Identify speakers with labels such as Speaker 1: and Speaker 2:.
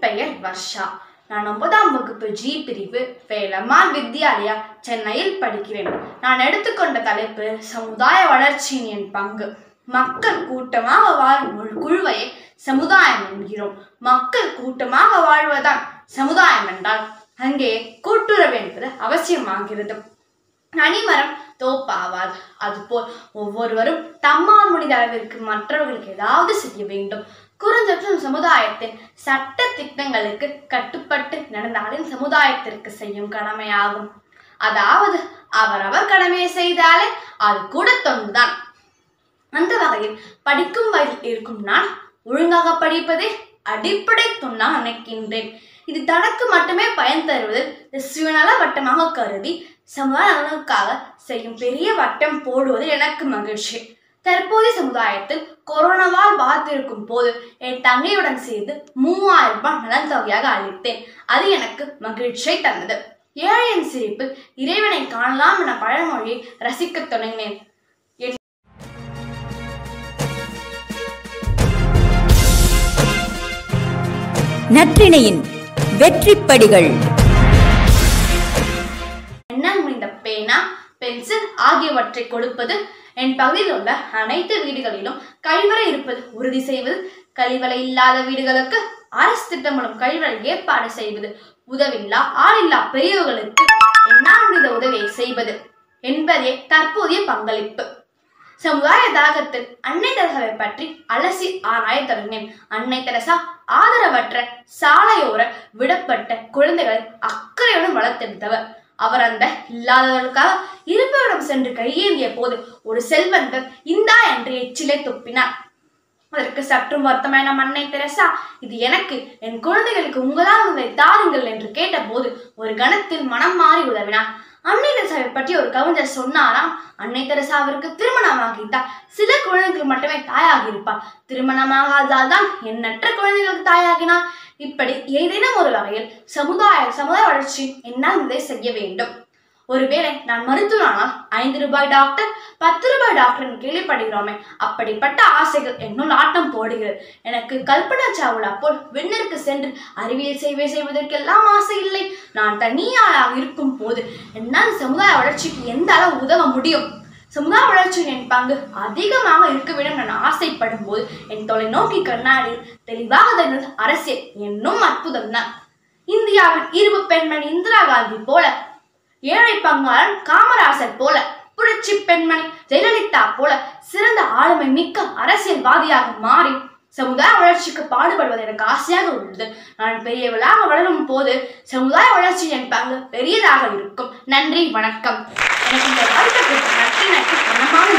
Speaker 1: பெயர் வர்ஷா. நான் 9ஆம் வகுப்பு ஜி பிரிவு வேலம்மாள் வித்யாலயா சென்னையில் படிக்கிறேன். நான் எடுத்துக்கொண்ட தலைப்பு சமுதாய வளர்ச்சியின் என் பங்கு. மக்கள் கூட்டமாக வாழும் ஒரு குழுவையே சமுதாயம் என்கிறோம். மக்கள் கூட்டமாக வாழ்வதால் சமுதாயம் என்றால் அங்கே கூட்டுறவு என்பது அவசியமாகிறது. தனிமரம் தோப்பாவாது. அதுபோல் ஒவ்வொருவரும் தம்மால் முடிந்த அளவிற்கு மற்றவர்களுக்கு ஏதாவது செய்ய வேண்டும். குறுஞ்சற்றும் சமுதாயத்தின் சட்ட திட்டங்களுக்கு கட்டுப்பட்டு நடந்தாலும் சமுதாயத்திற்கு செய்யும் கடமையாகும். அதாவது அவரவர் கடமையை செய்தாலே அது கூட தொண்டுதான். அந்த வகையில் படிக்கும் வயதில் இருக்கும் நான் ஒழுங்காக படிப்பதே அடிப்படை தொண்டாக நினைக்கின்றேன். இது தனக்கு மட்டுமே பயன் தருவது சுயநல வட்டமாக கருதி சமுதாய நலனுக்காக செய்யும் பெரிய வட்டம் போடுவது எனக்கு மகிழ்ச்சி. தற்போதைய சமுதாயத்தில் கொரோனாவால் பாதித்திருக்கும் போது என் தங்கையுடன் சேர்ந்து 3000 ரூபாய் நலன் தொகையாக அளித்தேன். அது எனக்கு மகிழ்ச்சியை தந்தது. ஏழையின் சிரிப்பில் இறைவனை காணலாம் என பழமொழியை ரசிக்க தொடங்கினேன்.
Speaker 2: நற்றிணையின் வெற்றிப்படிகள்.
Speaker 1: என்னால் முடிந்த பேனா, பென்சில் ஆகியவற்றை கொடுப்பது, என் பகுதியில் உள்ள அனைத்து வீடுகளிலும் கழிவறை இருப்பது உறுதி செய்வது, கழிவறை இல்லாத வீடுகளுக்கு அரசு திட்டம் மூலம் கழிவறை ஏற்பாடு செய்வது, உதவில்லா ஆளில்லா பெரியவர்களுக்கு என்னால் முடிந்த உதவியை செய்வது என்பதே தற்போதைய பங்களிப்பு. சமுதாய தாகத்தில் அன்னை தெரசாவை பற்றி அலசி ஆராய தொடங்கினேன். அன்னை தெரசா ஆதரவற்ற சாலையோர விடப்பட்ட குழந்தைகளை அக்கறையுடன் வளர்த்தெடுத்தவர். அவர் அந்த இல்லாதவர்களுக்காக இருப்பவரிடம் சென்று கையேந்திய போது ஒரு செல்வந்தர் இந்தா என்று எச்சிலை துப்பினார். அதற்கு சற்றும் வருத்தமான அன்னை தெரசா, இது எனக்கு, என் குழந்தைகளுக்கு உங்களால் உங்களை தாருங்கள் என்று கேட்ட போது ஒரு கணத்தில் மனம் மாறி உதவினார். அன்னை தெரசாவை பற்றி ஒரு கவிஞர் சொன்னாராம், அன்னை தெரசாவிற்கு திருமணமாகிட்டால் சில குழந்தைகளுக்கு மட்டுமே தாயாகி இருப்பார், திருமணமாகாதால் தான் எண்ணற்ற குழந்தைகளுக்கு தாயாகினார். இப்படி ஏதேனும் ஒரு வகையில் சமுதாய வளர்ச்சி என்னால் இதை செய்ய வேண்டும். ஒருவேளை நான் மருத்துவரானால் 5 ரூபாய் டாக்டர், 10 ரூபாய் டாக்டர் கேள்விப்படுகிறோமே, அப்படிப்பட்ட ஆசைகள் என்னுள் ஆட்டம் போடுகிறது. எனக்கு கல்பனா சாவ்லா போல் விண்ணிற்கு சென்று அறிவியல் சேவை செய்வதற்கெல்லாம் ஆசை இல்லை. நான் தனியாளாக இருக்கும் போது என்னால் சமுதாய வளர்ச்சிக்கு எந்த அளவு உதவ முடியும்? சமுதாய வளர்ச்சியின் என் பங்கு அதிகமாக இருக்க வேண்டும் என ஆசைப்படும் போது என் தொலைநோக்கி கண்ணாடியில் தெளிவாக தெரிந்தது அரசியல் என்னும் அற்புதம் தான். இந்தியாவின் இரும்பு பெண்மணி இந்திரா காந்தி போல, ஏழை பங்காளன் காமராசர் போல, புரட்சி பெண்மணி ஜெயலலிதா போல சிறந்த ஆளுமை மிக்க அரசியல்வாதியாக மாறி சமுதாய வளர்ச்சிக்கு பாடுபடுவது எனக்கு ஆசையாக உள்ளது. நான் பெரியவளாக வளரும் போது சமுதாய வளர்ச்சி என் பங்கு பெரியதாக இருக்கும். நன்றி, வணக்கம். எனக்கு இந்த வாழ்க்கை நன்றி மனமான